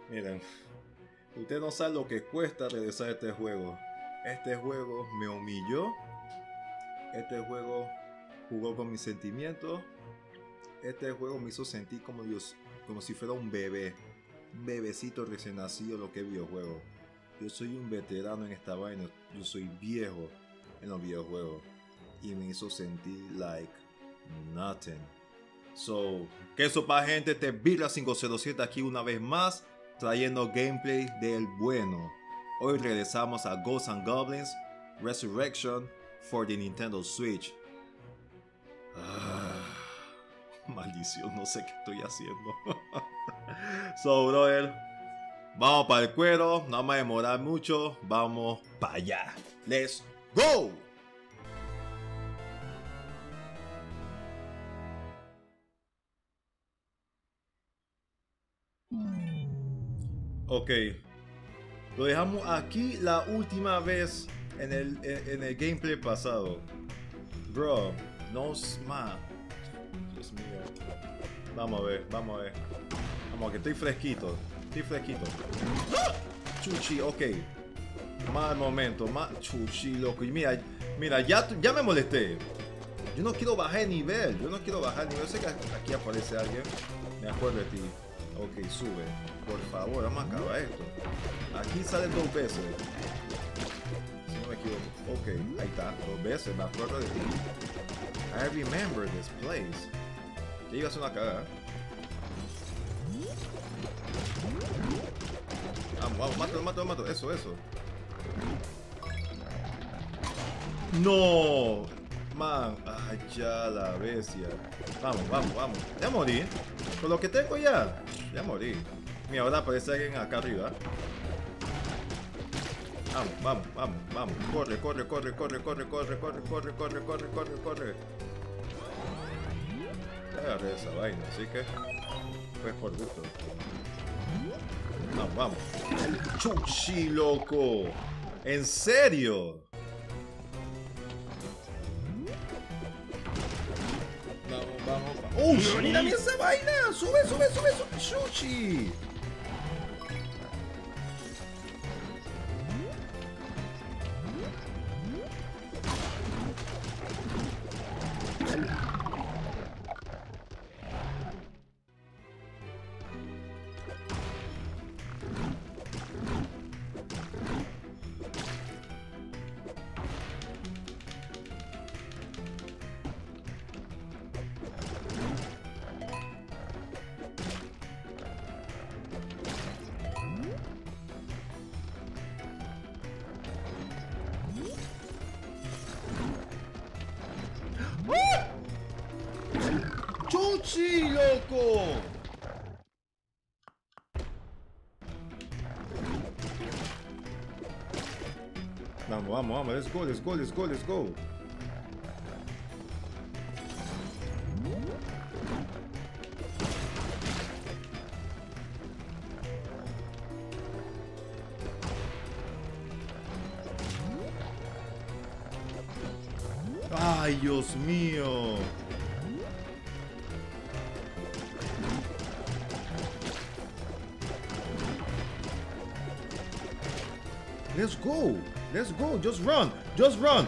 Miren, usted no sabe lo que cuesta regresar a este juego. Este juego me humilló. Este juego jugó con mis sentimientos. Este juego me hizo sentir como Dios, como si fuera un bebé. Un bebecito recién nacido lo que es videojuego. Yo soy un veterano en esta vaina. Yo soy viejo en los videojuegos. Y me hizo sentir like nothing. So, que eso pa' gente, este Birra 507 aquí una vez más, trayendo gameplay del bueno. Hoy regresamos a Ghosts and Goblins Resurrection for the Nintendo Switch. Maldición, no sé qué estoy haciendo. So, brother, vamos para el cuero, no vamos a demorar mucho, vamos para allá. Let's go. Ok, lo dejamos aquí la última vez en el gameplay pasado. Bro, no más. Dios mío. Vamos a ver, vamos a ver. Vamos, que estoy fresquito. Estoy fresquito. ¡Ah! Chuchi, ok. Mal momento, más chuchi, loco. Y mira, ya me molesté. Yo no quiero bajar el nivel. Yo no quiero bajar el nivel. Sé que aquí aparece alguien. Me acuerdo de ti. Ok, sube. Por favor, vamos a acabar esto. Aquí sale 2 veces. Si no me equivoco. Ok, ahí está. 2 veces. Me acuerdo de ti. I remember this place. Ya iba a ser una cagada. Vamos, mátalo. Eso. No. Man. Ay, ya la bestia. Vamos. Ya morí. Con lo que tengo ya morí. Mira, ahora aparece alguien acá arriba. Vamos. Corre. Ya agarré esa vaina, así que pues por gusto. Vamos. Chuchi, loco. ¿En serio? Vamos. ¡Uy! ¡Mira esa vaina! ¡Sube! ¡Chuchi! ¡Chuchi, loco! Vamos. Let's go. Ay, Dios mío. Let's go. Just run. Run.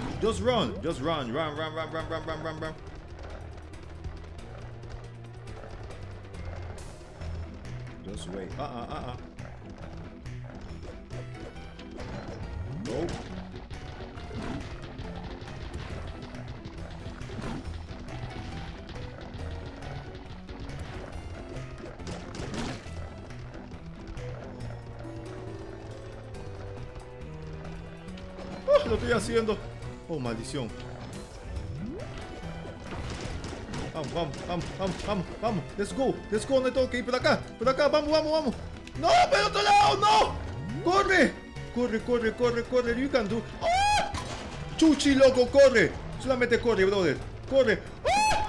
Just wait. Go. Lo estoy haciendo. Oh, maldición. Vamos. Let's go. No tengo que ir por acá. Vamos. No, pero otro lado, no. Corre. You can do. ¡Ah! Chuchi, loco, corre. Solamente corre, brother. Corre. ¡Ah!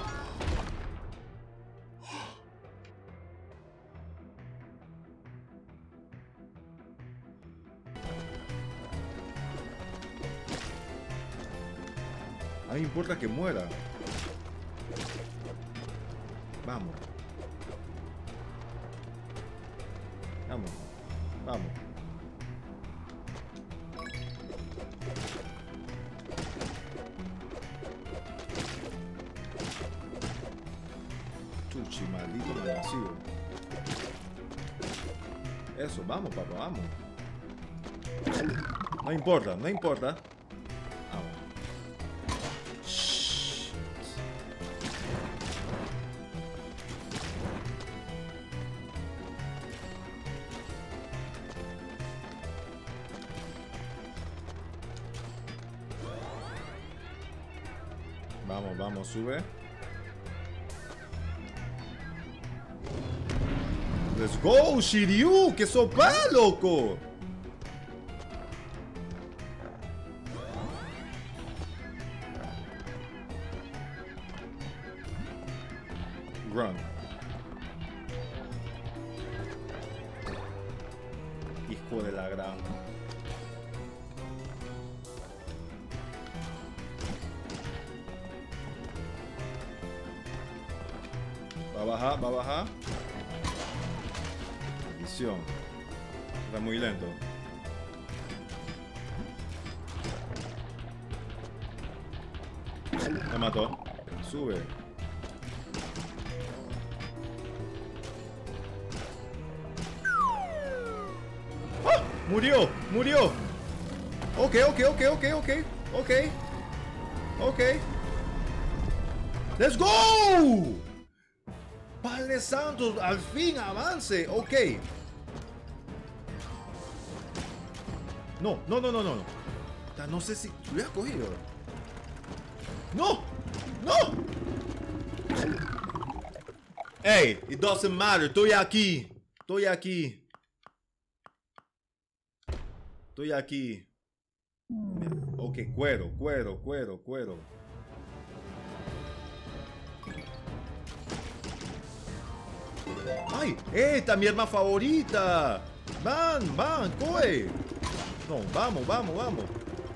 A mí me importa que muera. Vamos. Vamos. Chuchi, maldito malnacido. Eso, vamos, papá, vamos. No importa, no importa. Vamos. Shh. Vamos, vamos, sube. Let's go, Shiryu, que sopa, loco. Run. Hijo de la gran. Va a bajar, va a bajar. Maldición. Está muy lento. Me mató. Sube. ¡Ah! Murió, murió. Ok. Let's go. Padre Santo, al fin avance. Ok. No. No sé si lo hubiera cogido. No. Hey, it doesn't matter. Estoy aquí. Ok, cuero. ¡Ay! ¡Esta es mi arma favorita! ¡Van! ¡Coe! No, vamos.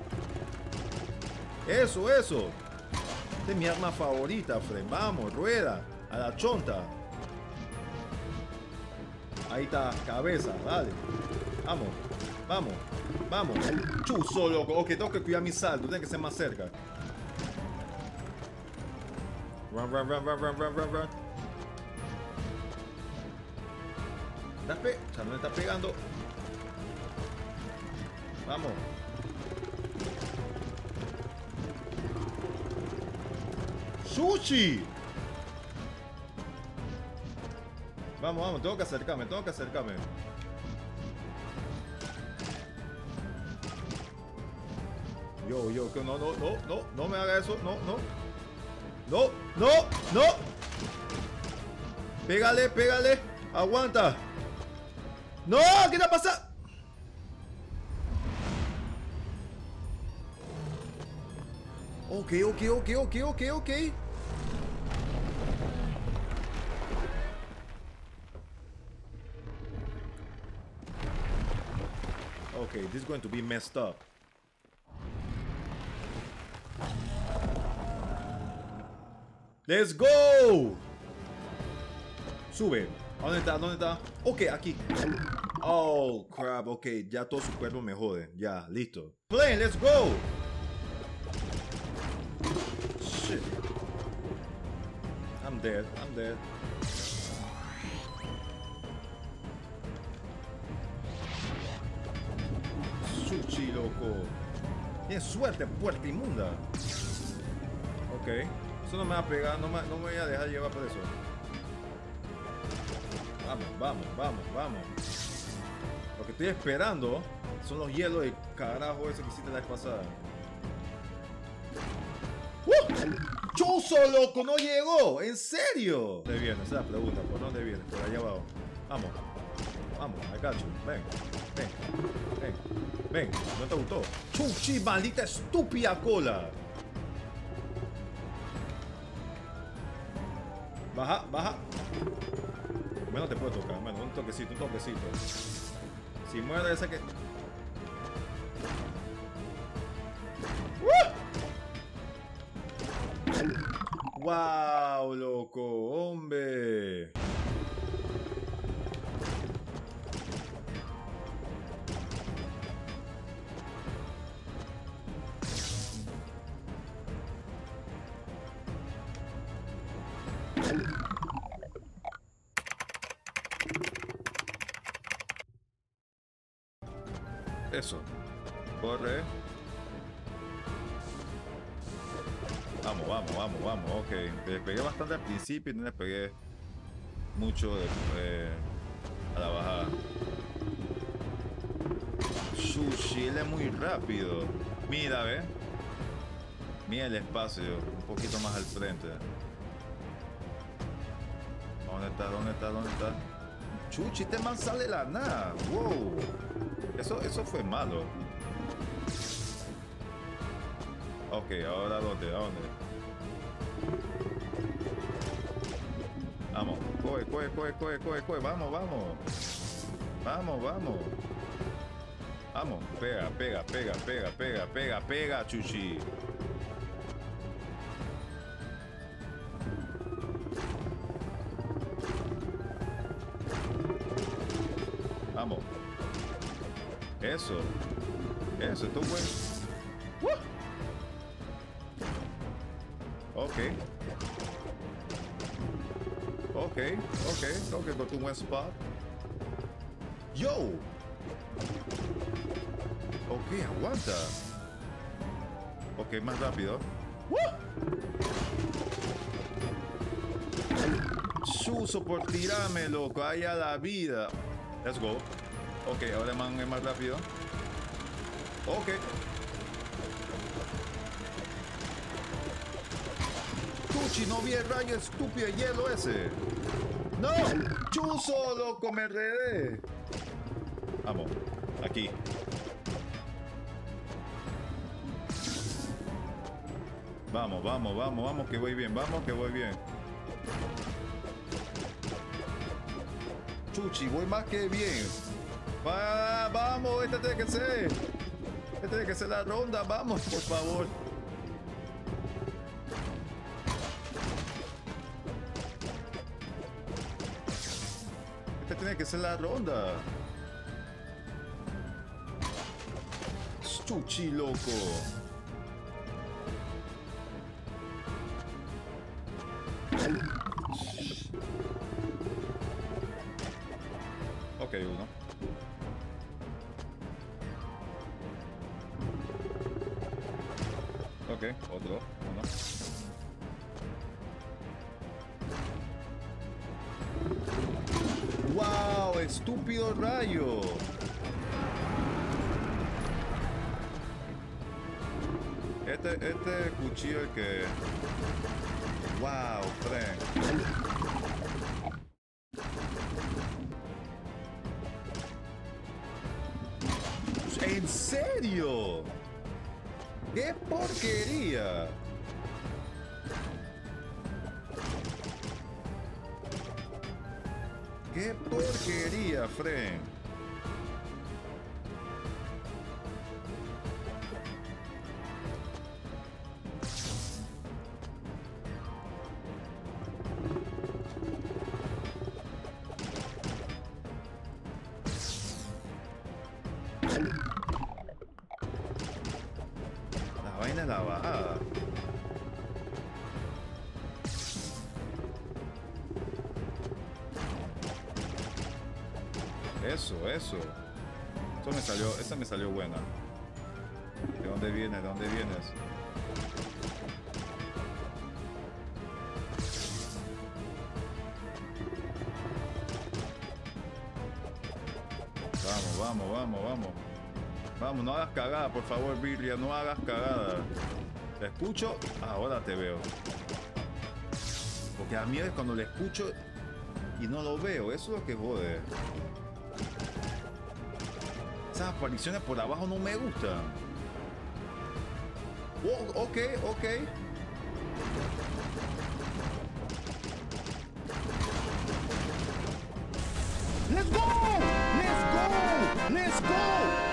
Eso. Esta es mi arma favorita, Fred. Vamos, rueda. A la chonta. Ahí está, cabeza, dale. Vamos. Chuzo, loco. Ok, tengo que cuidar mi salto. Tiene que ser más cerca. Run. Ya no me está pegando. Vamos. ¡Sushi! Vamos, tengo que acercarme. Yo, que no me haga eso, no. Pégale, aguanta. No, ¿qué te pasa? Ok. Okay, this is going to be messed up. Let's go. Sube. ¿Dónde está? Ok, aquí. Oh, crap. Ok, ya todo su cuerpo me jode. Ya, listo. Plane, let's go. Shit. I'm dead. Sushi, loco. Tienes suerte, puerta inmunda. Ok. Eso no me va a pegar, no me voy a dejar llevar por eso. Vamos. Lo que estoy esperando son los hielos de carajo ese que hiciste la vez pasada. ¡Chuzo, loco! ¡No llegó! ¿En serio? ¿Dónde viene? Esa es la pregunta. ¿Por dónde viene? Por allá abajo. Vamos, I got you. Ven. ¿No te gustó? ¡Chuchi, maldita estúpida cola! Baja. Bueno, te puedo tocar. Bueno, un toquecito. Si muere ese que... ¡Wow, loco! ¡Hombre! Eso. Corre. Vamos, vamos, vamos, vamos. Ok. Le pegué bastante al principio y no le pegué mucho a la bajada. Sushi, él es muy rápido. Mira, ve. Mira el espacio, un poquito más al frente. ¿Dónde está? ¿Dónde está? ¿Dónde está? Chuchi, este man sale de la nada. Wow. Eso fue malo. Ok, ahora ¿dónde? ¿A dónde? Vamos. Coge, coge, coge, coge, coge, coge. Vamos, vamos. Vamos, vamos. Vamos. Pega, pega, pega, pega, pega, pega, pega, Chuchi. Vamos. Eso. Eso, esto es bueno. Ok. Ok, ok. Tengo que encontrar un buen spot. Yo. Ok, aguanta. Ok, más rápido. Chuso por tirarme, loco. Ahí a la vida. Let's go. Ok, ahora el man es más rápido. Ok. Chuchi, no vi el rayo estúpido de hielo ese. No. Chuso, loco, me enredé. Vamos. Aquí. Vamos, vamos, vamos, vamos, que voy bien. Vamos, que voy bien. Chuchi, voy más que bien. Vamos, esta tiene que ser. Esta tiene que ser la ronda. Vamos, por favor. Esta tiene que ser la ronda. Chuchi, loco. Ok, uno. Ok, otro, uno. ¡Wow! ¡Estúpido rayo! Este cuchillo es que... ¡Wow, Frank! ¿En serio? ¡Qué porquería! ¡Qué porquería, Fren! La vaina es la bajada. Eso, eso. Esa me salió buena. ¿De dónde vienes? ¿De dónde vienes? Vamos, vamos, vamos, vamos. Vamos, no hagas cagada, por favor, Birria, no hagas cagada. ¿Te escucho? Ahora te veo. Porque a mí es cuando le escucho y no lo veo, eso es lo que jode. Esas apariciones por abajo no me gustan. Oh, ok, ok. Let's go! Let's go! Let's go!